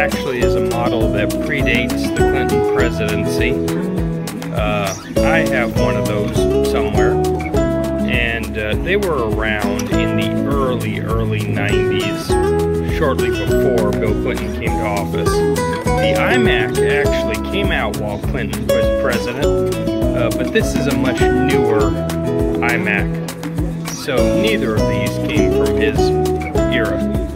actually is a model that predates the Clinton presidency. I have one of those somewhere, and they were around in the early 90s, shortly before Bill Clinton came to office. The iMac actually came out while Clinton was president, but this is a much newer iMac, so neither of these came from his era.